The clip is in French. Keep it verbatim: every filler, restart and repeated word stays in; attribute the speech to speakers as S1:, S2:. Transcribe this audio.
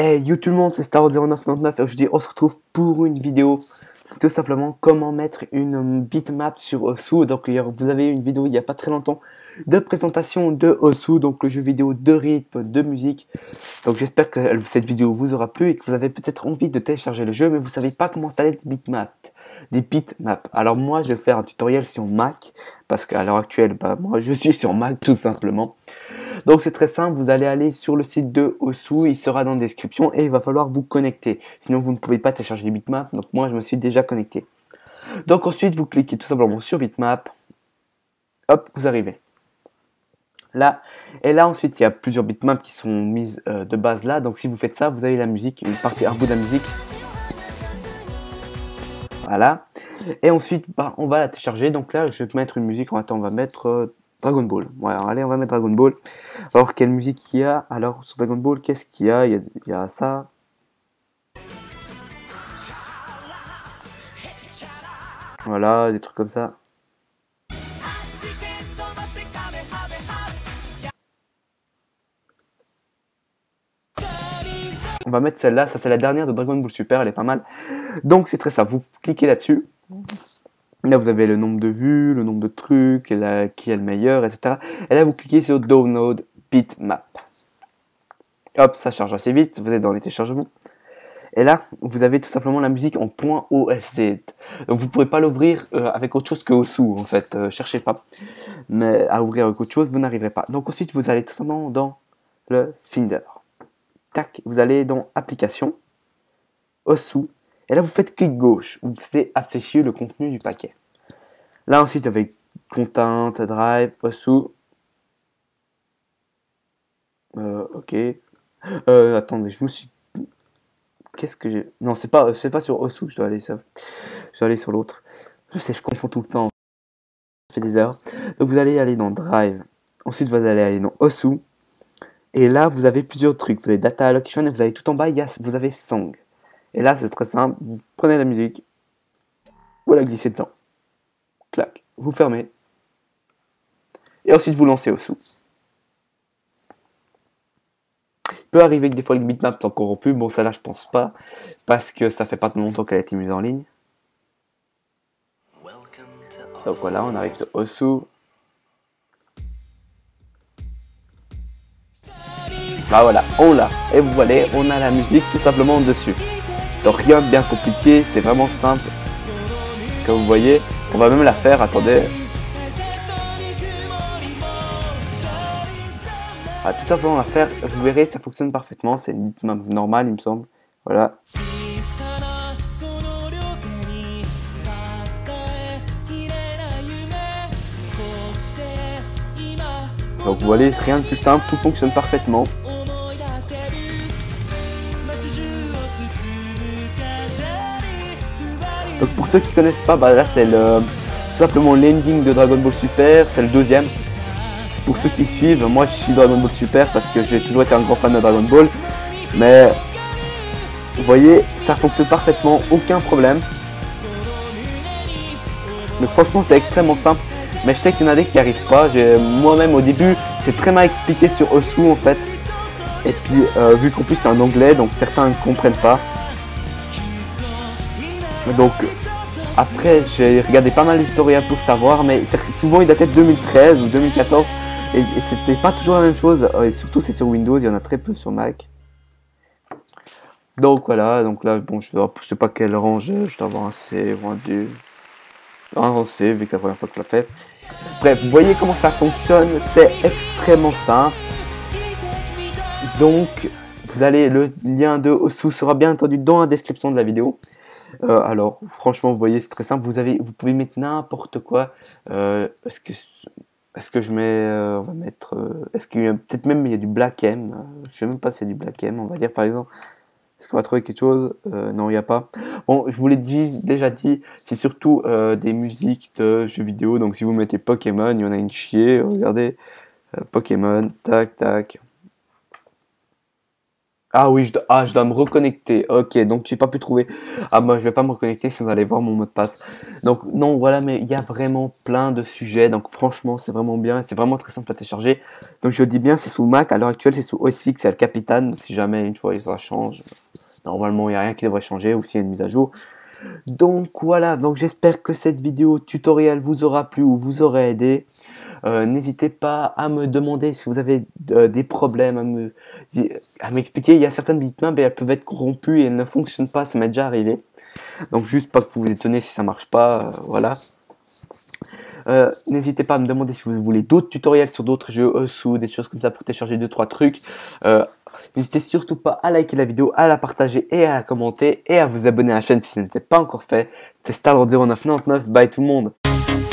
S1: Hey yo tout le monde, c'est Star zéro neuf neuf et aujourd'hui on se retrouve pour une vidéo tout simplement comment mettre une bitmap sur Osu. Donc vous avez une vidéo il n'y a pas très longtemps de présentation de Osu, donc le jeu vidéo de rythme, de musique. Donc j'espère que cette vidéo vous aura plu et que vous avez peut-être envie de télécharger le jeu mais vous savez pas comment installer des bitmaps. Des bitmaps. Alors moi je vais faire un tutoriel sur Mac parce qu'à l'heure actuelle bah, moi je suis sur Mac tout simplement. Donc c'est très simple, vous allez aller sur le site de Osu, il sera dans la description et il va falloir vous connecter. Sinon vous ne pouvez pas télécharger les bitmaps, donc moi je me suis déjà connecté. Donc ensuite vous cliquez tout simplement sur bitmap, hop vous arrivez. Là, et là ensuite il y a plusieurs bitmaps qui sont mises euh, de base là, donc si vous faites ça, vous avez la musique, une partie, un bout de la musique. Voilà. Et ensuite bah, on va la télécharger, donc là je vais mettre une musique, attends on va mettre... Euh, Dragon Ball. Voilà, allez, on va mettre Dragon Ball. Alors, quelle musique il y a? Alors, sur Dragon Ball, qu'est-ce qu'il y a? il y a Il y a ça. Voilà, des trucs comme ça. On va mettre celle-là. Ça, c'est la dernière de Dragon Ball Super. Elle est pas mal. Donc, c'est très simple. Vous cliquez là-dessus. Là, vous avez le nombre de vues, le nombre de trucs, et là, qui est le meilleur, et cetera. Et là, vous cliquez sur Download Bitmap. Hop, ça charge assez vite. Vous êtes dans les téléchargements. Et là, vous avez tout simplement la musique en .osz. Donc, vous ne pourrez pas l'ouvrir euh, avec autre chose que Osu, en fait. Euh, cherchez pas. Mais à ouvrir avec autre chose, vous n'arriverez pas. Donc, ensuite, vous allez tout simplement dans le Finder. Tac, vous allez dans Applications, Osu. Et là, vous faites clic gauche. Vous faites afficher le contenu du paquet. Là, ensuite, avec Content, Drive, Osu. Euh, ok. Euh, attendez, je me suis... Qu'est-ce que j'ai... Non, c'est pas, c'est pas sur Osu, je dois aller ça. Je dois aller sur l'autre. Je sais, je confonds tout le temps. Je fais des erreurs. Donc, vous allez aller dans Drive. Ensuite, vous allez aller dans Osu. Et là, vous avez plusieurs trucs. Vous avez Data Allocation et vous avez tout en bas, il y a, vous avez Song. Et là, c'est très simple. Vous prenez la musique. Vous la glissez dedans. Clac. Vous fermez. Et ensuite, vous lancez Osu. Il peut arriver que des fois, le bitmap est corrompu. Bon, ça là, je pense pas. Parce que ça fait pas longtemps qu'elle a été mise en ligne. Donc voilà, on arrive sur Osu. Bah voilà, on l'a. Et vous voyez, on a la musique tout simplement dessus. Donc rien de bien compliqué, c'est vraiment simple. Comme vous voyez, on va même la faire, attendez. Ah, tout simplement la faire, vous verrez, ça fonctionne parfaitement. C'est une bitmap normale, il me semble. Voilà. Donc vous voyez, rien de plus simple, tout fonctionne parfaitement. Donc pour ceux qui connaissent pas, bah là c'est le tout simplement l'ending de Dragon Ball Super, c'est le deuxième. Pour ceux qui suivent, moi je suis Dragon Ball Super parce que j'ai toujours été un grand fan de Dragon Ball. Mais vous voyez, ça fonctionne parfaitement, aucun problème. Donc franchement c'est extrêmement simple. Mais je sais qu'il y en a des qui n'y arrivent pas. Moi-même au début, c'est très mal expliqué sur Osu en fait. Et puis euh, vu qu'en plus c'est en anglais, donc certains ne comprennent pas. Donc après j'ai regardé pas mal de tutoriels pour savoir, mais souvent il datait de deux mille treize ou deux mille quatorze. Et, et c'était pas toujours la même chose. Et surtout c'est sur Windows, il y en a très peu sur Mac. Donc voilà, donc là bon je, je sais pas quel rang je, je dois avoir un C ou un D. Un C vu que c'est la première fois que je la fais. Bref, vous voyez comment ça fonctionne, c'est extrêmement simple. Donc, vous allez, le lien de Osu sera bien entendu dans la description de la vidéo. Euh, alors, franchement, vous voyez, c'est très simple. Vous avez, vous pouvez mettre n'importe quoi. Euh, est-ce que, est-ce que je mets, euh, on va mettre, euh, est-ce qu'il y a peut-être même il y a du Black M. Euh, je sais même pas si c'est du Black M. On va dire par exemple. Est-ce qu'on va trouver quelque chose? euh, Non, il n'y a pas. Bon, je vous l'ai dit, déjà dit, c'est surtout euh, des musiques de jeux vidéo. Donc, si vous mettez Pokémon, il y en a une chier. Regardez, euh, Pokémon, tac, tac. Ah oui, je dois, ah, je dois me reconnecter. Ok, donc j'ai pas pu trouver. Ah moi je vais pas me reconnecter si vous allez voir mon mot de passe. Donc non, voilà, mais il y a vraiment plein de sujets. Donc franchement, c'est vraiment bien. C'est vraiment très simple à télécharger. Donc je dis bien, c'est sous Mac. À l'heure actuelle, c'est sous O S X, c'est le Capitaine. Si jamais une fois ça change, normalement il n'y a rien qui devrait changer ou s'il y a une mise à jour. Donc voilà, donc j'espère que cette vidéo tutoriel vous aura plu ou vous aura aidé. Euh, N'hésitez pas à me demander si vous avez euh, des problèmes, à me à m'expliquer. Il y a certaines bitmaps, elles peuvent être corrompues et elles ne fonctionnent pas, ça m'est déjà arrivé. Donc juste pas que vous vous étonnez si ça marche pas, euh, voilà. Euh, N'hésitez pas à me demander si vous voulez d'autres tutoriels sur d'autres jeux ou des choses comme ça pour télécharger deux trois trucs. Euh, N'hésitez surtout pas à liker la vidéo, à la partager et à la commenter et à vous abonner à la chaîne si ce n'était pas encore fait. C'est Starlord zéro neuf neuf neuf, bye tout le monde.